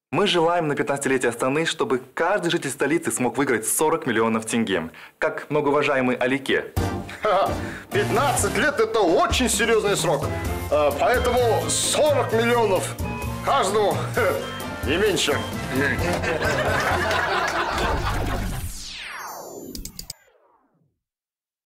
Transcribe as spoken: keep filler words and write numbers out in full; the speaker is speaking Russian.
Мы желаем на пятнадцатилетие Астаны, чтобы каждый житель столицы смог выиграть сорок миллионов тенге, как многоуважаемый Алике. пятнадцать лет – это очень серьезный срок, поэтому сорок миллионов каждому, не меньше.